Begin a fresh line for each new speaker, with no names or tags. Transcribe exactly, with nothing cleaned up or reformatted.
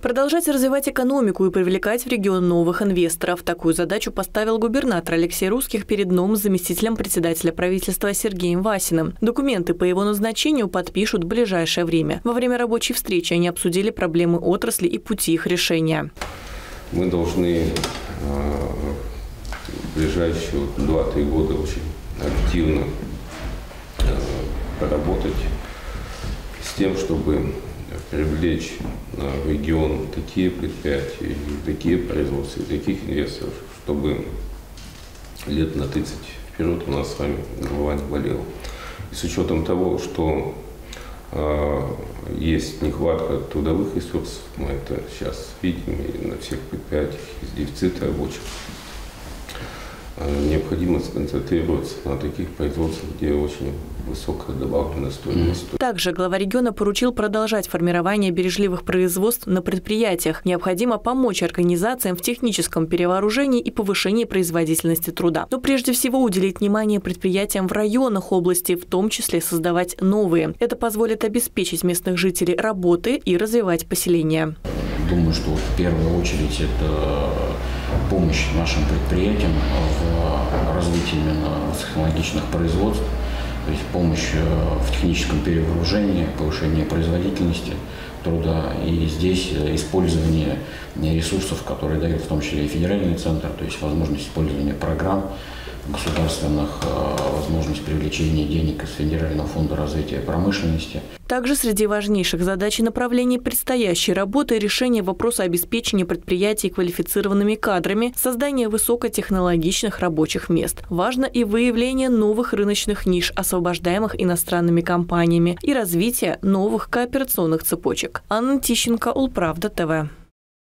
Продолжать развивать экономику и привлекать в регион новых инвесторов. Такую задачу поставил губернатор Алексей Русских перед новым заместителем председателя правительства Сергеем Васиным. Документы по его назначению подпишут в ближайшее время. Во время рабочей встречи они обсудили проблемы отрасли и пути их решения.
Мы должны в ближайшие два-три года очень активно поработать с тем, чтобы привлечь в регион такие предприятия, такие производства, таких инвесторов, чтобы лет на тридцать вперед у нас с вами голова не болела. И с учетом того, что э, есть нехватка трудовых ресурсов, мы это сейчас видим и на всех предприятиях, есть дефицит рабочих, необходимо сконцентрироваться на таких производствах, где очень высокая добавленная стоимость.
Также глава региона поручил продолжать формирование бережливых производств на предприятиях. Необходимо помочь организациям в техническом перевооружении и повышении производительности труда. Но прежде всего уделить внимание предприятиям в районах области, в том числе создавать новые. Это позволит обеспечить местных жителей работой и развивать поселение.
Думаю, что в первую очередь это помощь нашим предприятиям в развитии именно высокотехнологичных производств, то есть помощь в техническом перевооружении, повышении производительности труда и здесь использование ресурсов, которые дает в том числе и федеральный центр, то есть возможность использования программ государственных, возможность привлечения денег из Федерального фонда развития промышленности.
Также среди важнейших задач и направлений предстоящей работы – решение вопроса обеспечения предприятий квалифицированными кадрами, создание высокотехнологичных рабочих мест. Важно и выявление новых рыночных ниш, освобождаемых иностранными компаниями, и развитие новых кооперационных цепочек. Анна Тищенко, Улправда ТВ.